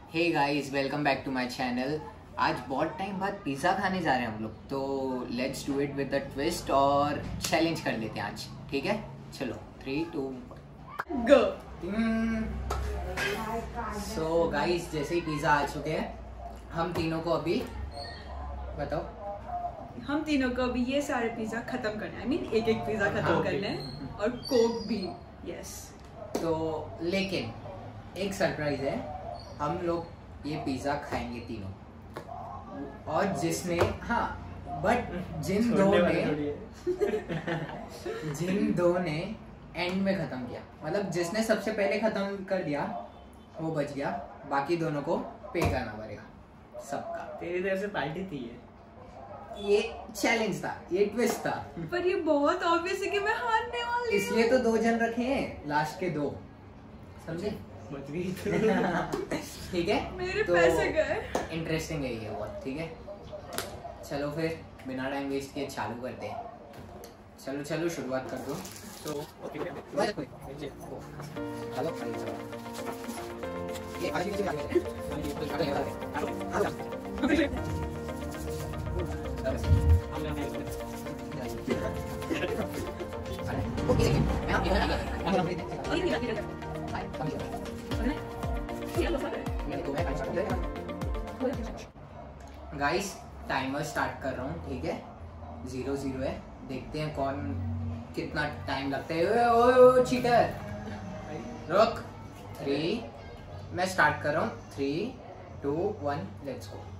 Hey guys, welcome back to my channel. आज बहुत time बाद पिज़्ज़ा खाने जा रहे हैं हम लोग, तो let's do it with a twist और चैलेंज कर लेते हैं आज। ठीक है, चलो 3, 2, 1 गो। सो गाइस, जैसे ही पिज़्ज़ा आ चुके हैं, हम तीनों को अभी बताओ, हम तीनों को अभी ये सारे पिज्जा खत्म करना है। I mean, एक एक पिज्जा खत्म करना है और कोक भी। यस। तो लेकिन एक सरप्राइज है, हम लोग ये पिज़्ज़ा खाएंगे तीनों, और जिसने बट जिन दो ने एंड में खत्म किया, मतलब जिसने सबसे पहले खत्म कर दिया वो बच गया, बाकी दोनों को पे करना पड़ेगा सबका। तेरी तरफ से पार्टी थी ये चैलेंज था, ये ट्विस्ट था, पर ये बहुत ऑब्वियस है कि मैं हारने वाली हूँ। इसलिए तो 2 जन रखे हैं, लास्ट के 2, समझे? बच गई ठीक है, मेरे तो पैसे गए। इंटरेस्टिंग है ये बहुत। ठीक है, चलो फिर बिना टाइम वेस्ट किए चालू करते हैं। चलो शुरुआत कर दो। तो गाइस, टाइमर स्टार्ट कर रहा हूँ। ठीक है, 0-0 है, देखते हैं कौन कितना टाइम लगता है। ओ चीटर, रुक। 3, मैं स्टार्ट कर रहा हूँ। 3, 2, 1, let's go.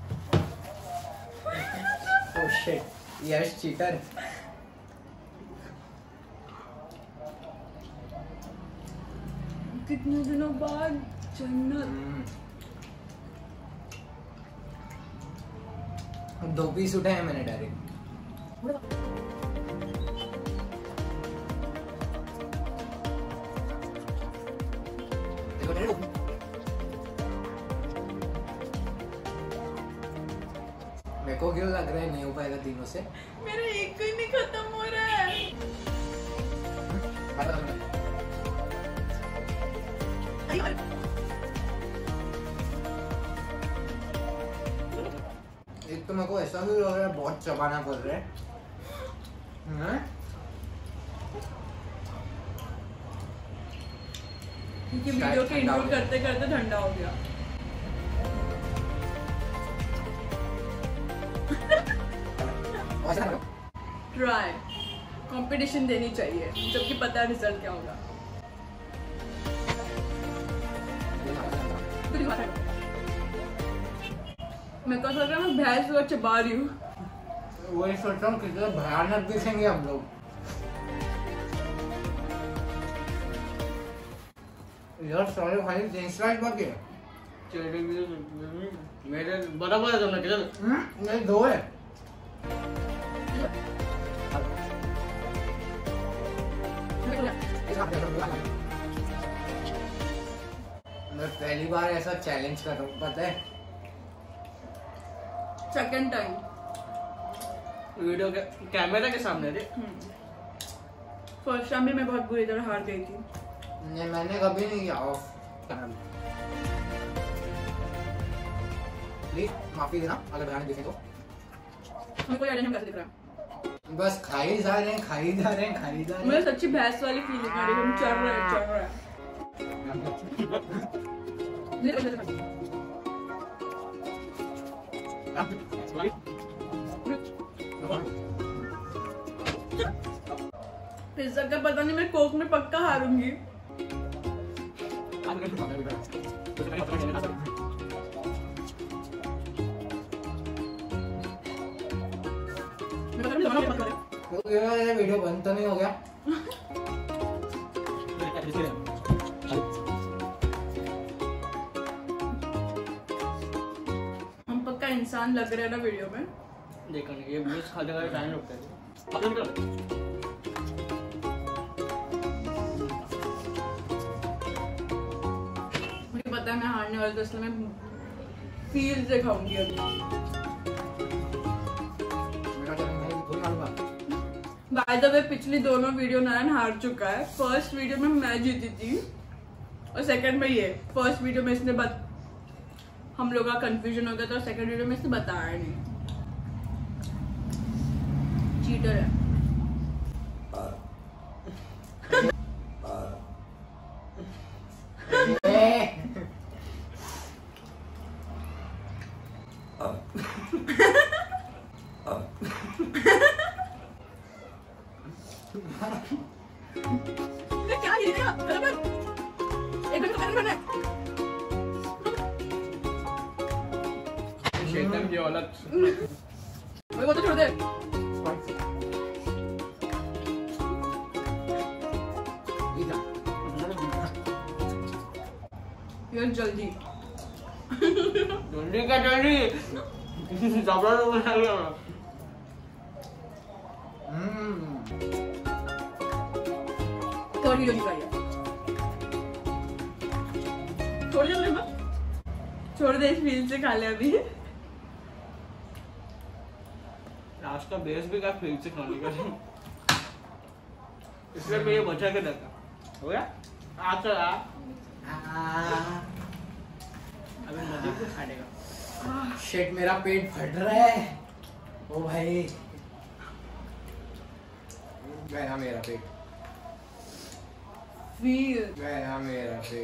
Oh shit, yes cheater. कितने दिनों बाद जन्नत। 2 पीस उठाए हैं मैंने डायरेक्ट। मेरे को क्यों लग रहा है नहीं हो पाएगा तीनों से। मेरा एक ही नहीं खत्म हो रहा है। एक तो मेरे को ऐसा भी लग रहा है बहुत चबाना पड़ रहा है। क्योंकि वीडियो के इंट्रो करते करते ठंडा हो गया। ट्राई कंपटीशन देनी चाहिए, जबकि पता रिजल्ट क्या होगा। मेरे को लग रहा है मैं भैंस को चबा रही हूँ। वही सोच रहा हूँ कितना भयानक दिखेंगे हम लोग। यार सारे भाई डेंसलाइट बाकी है। मेरे बराबर है दोनों के। नहीं, 2 है। मैं पहली बार ऐसा चैलेंज कर रहा हूँ, पता है? सेकंड टाइम वीडियो के कैमरा के सामने थे। फर्स्ट टाइम भी मैं बहुत बुरी तरह हार गई थी। नहीं, मैंने कभी नहीं किया ऑफ। प्लीज माफी देना अगर भयानक दिखे तो। हमको याद नहीं कैसे दिख रहा। बस खाई जा रहे हैं। मुझे सच्ची भैंस वाली फीलिंग आ रही है। हम चढ़ रहे हैं। पिज्जा का पता नहीं, मैं कोक में पक्का हारूंगी। वीडियो बंद तो नहीं हो गया? हम पक्का इंसान लग रहे हैं ना वीडियो में। देखो ये ब्लूज खाने का टाइम लगता है। मुझे पता है मैं हारने वाली, तो इसलिए मैं फील से खाऊंगी अभी। बाय द वे, पिछली दोनों वीडियो नारायण हार चुका है। फर्स्ट वीडियो में मैं जीती थी और सेकंड में ये। फर्स्ट वीडियो में इसने हम लोग का कंफ्यूजन हो गया तो सेकंड वीडियो में इसने बताया नहीं। चीटर है। क्या ये क्या? एक मिनट शेतन की औलाद मेरे को तो छोड़ दे। यार जल्दी जल्दी क्या जल्दी जबड़ा तो बना लिया थोड़ी जल्दी करिए। छोड़ दे मैं छोड़ दे, इस फील से खा ले अभी। लास्ट का बेस भी क्या फ्रिज से खाने का इसलिए मैं ये बचा के रखा। हो गया आ चल आ अभी मजे को खानेगा। शिट मेरा पेट फट रहा है। ओ भाई गया मेरा पेट, फील गया मेरा पेट।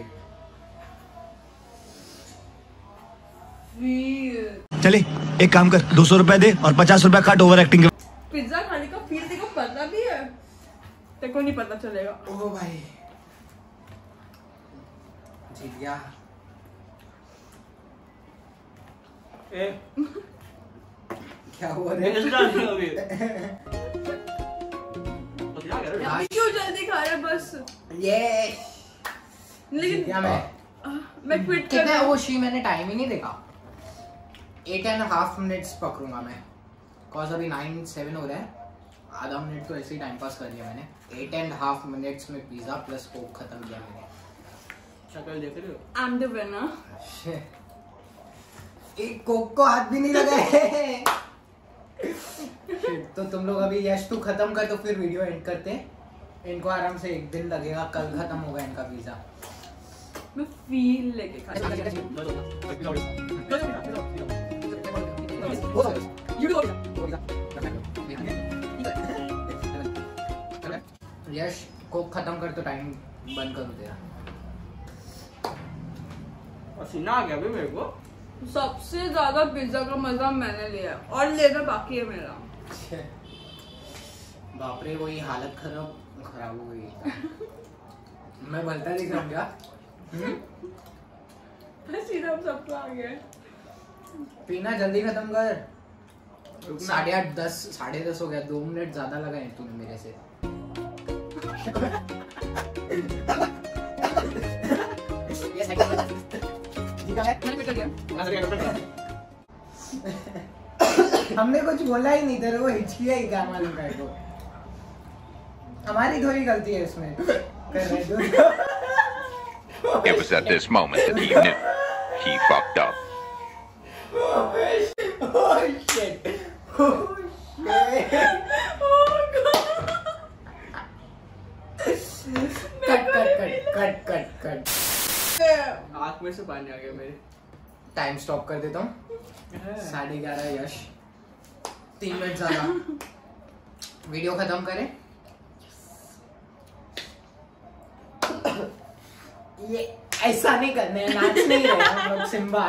फील चले एक काम कर 200 रुपए दे और 50 रुपए काट ओवर एक्टिंग के। पिज्जा खाने का फील तेरे को पता भी है? तेरे को नहीं पता चलेगा। ओ भाई जीत गया। ए क्या हुआ रे? बेस डाल दिया अभी तो क्या कर रहा है? अभी क्यों जल्दी खा रहा है बस? ये लेकिन क्या मैं मैं क्विट कर कितना रहा हूँ। वो शी मैंने टाइम ही नहीं देखा। 8.5 मिनट्स पकड़ूंगा मैं, कॉज अभी 9:07 हो रहा है। आधा मिनट तो ऐसे ही टाइम पास कर लिया मैंने। 8.5 मिनट्स में पिज्जा प्लस कोक खत्म किया मैंने। शक्ल देख रहे हो? I am the winner. एक कोक को हाथ भी नहीं लगाए। तो तुम लोग अभी यश टू खत्म कर तो फिर वीडियो एंड करते हैं। इनको आराम से एक दिन लगेगा, कल खत्म होगा इनका पिज्जा। मैं फील लेके खा यश कोक खत्म कर तो टाइम बंद कर तेरा। पसीना आ गया अभी मेरे को। सबसे ज्यादा पिज्जा का मजा मैंने लिया है और लेना बाकी है मेरा। बाप रे वही हालत खराब हो गई। मैं बोलता दिख रहा हूँ क्या? पसीना अब सबको आ गया है। पीना जल्दी खत्म कर। 8:30 10 10:30 हो गया। 2 मिनट ज्यादा लगाए तूने मेरे से। मैंने क्विट कर दिया। हमने कुछ बोला ही नहीं, तेरे को हिचकिया ही क्या मालूम है को। हमारी थोड़ी गलती है इसमें। कर रहे जो। It was at this moment that he knew he fucked up. Oh shit. Oh shit. Cut. आँख में से पानी आ गया मेरे। टाइम स्टॉप कर देता हूँ। 11:30 यश 3 मिनट ज्यादा। वीडियो खत्म करें। ये ऐसा नहीं करने हैं, नाच नहीं रहे हम लोग। सिम्बा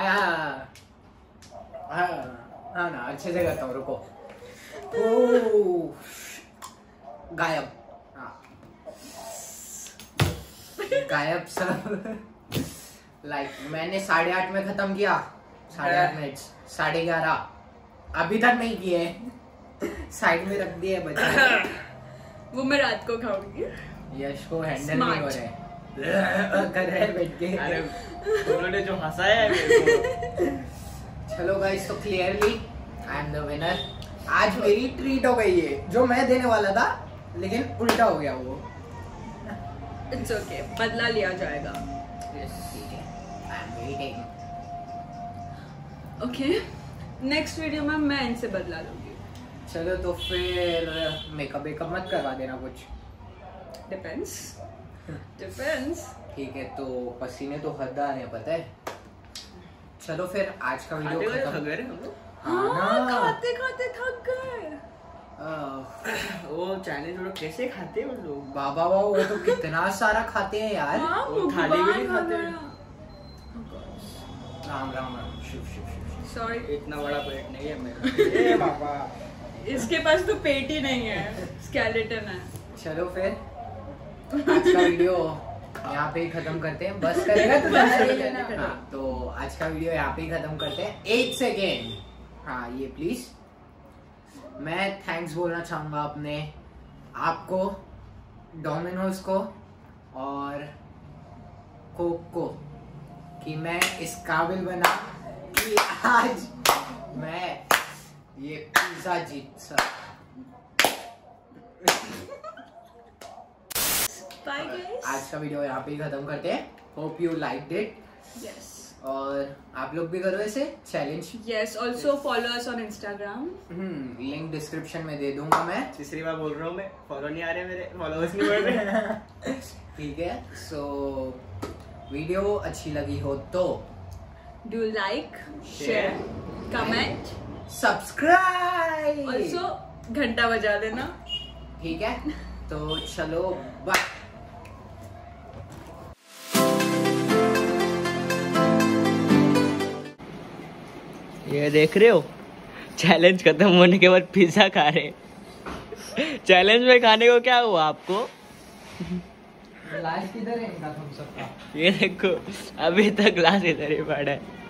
हाँ ना अच्छे से करता हूँ, रुको। गायब। गायब सब। लाइक मैंने 8:30 में खत्म किया। 8:30 मिनट 11:30 अभी तक नहीं किए। साइड में रख दिए बच्चे। वो मैं रात को खाऊंगी। यश को हैंडल नहीं हो रहे कर रहे बैठ के। अरे उन्होंने जो हंसाया है मेरे को। चलो गाइस, तो clearly I am the winner. आज मेरी ट्रीट हो गई है, जो मैं देने वाला था लेकिन उल्टा हो गया वो। इट्स ओके, बदला लिया जाएगा। ठीक है, I am waiting. Okay, next video में मैं इनसे बदला लूंगी। चलो तो फिर मेकअप मत करवा देना कुछ। डिपेंड्स। ठीक है, तो पसीने तो हद आ रहे हैं पता है। चलो फिर आज का वीडियो खाते खत्म। थक गए रे हम लोग। हाँ, खाते खाते थक गए। वो चाइनीज लोग कैसे खाते हैं वो लोग? बाबा वो तो कितना सारा खाते हैं यार। हाँ, वो थाली भी नहीं मुकबान खाते। वगैरह। राम राम राम शिव शिव शिव। सॉरी, इतना बड़ा पेट नहीं है मेरा। ए बाबा। इसके पास तो पेट ही नहीं है, स्केलेटन है। चलो फिर आज का वीडियो यहाँ पे ही खत्म करते हैं। बस करेगा तो बस बस कर लेना। हाँ, तो आज का वीडियो यहाँ पे ही खत्म करते हैं। 1 सेकेंड, हाँ ये प्लीज। मैं थैंक्स बोलना चाहूंगा अपने आपको, डोमिनोज को और कोक को कि मैं इस काबिल बना कि आज मैं ये पिज्जा जीत सका। Bye guys. आज का वीडियो यहाँ पे ही खत्म करते हैं। Hope you liked it. Yes और आप लोग भी करो ऐसे challenge. Yes, also follow us on Instagram. Link description में दे दूंगा मैं। तीसरी बार बोल रहा हूँ मैं, फॉलो नहीं आ रहे मेरे, फॉलोअर्स नहीं बढ़ रहे। ठीक है, सो वीडियो अच्छी लगी हो तो do like, share, comment, subscribe. Also घंटा बजा देना। ठीक है, तो चलो बाय। ये देख रहे हो, चैलेंज खत्म होने के बाद पिज्जा खा रहे। चैलेंज में खाने को क्या हुआ आपको? लास्ट किधर है इनका तुम सबका? ये देखो, अभी तक ग्लास इधर ही पड़ा है।